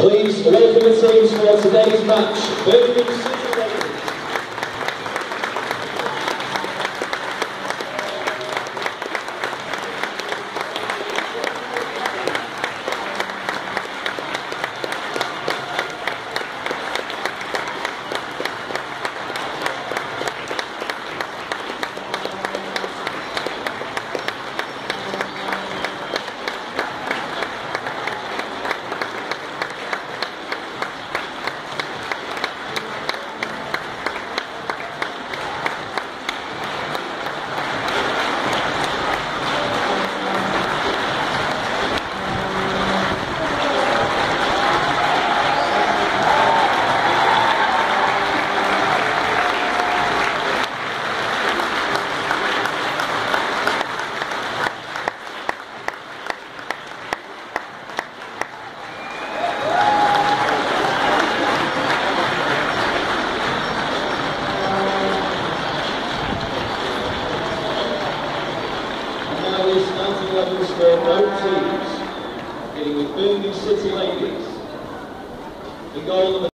Please welcome the teams for today's match. Birmingham City Ladies. Starting levels for both teams, beginning with Birmingham City Ladies. The goal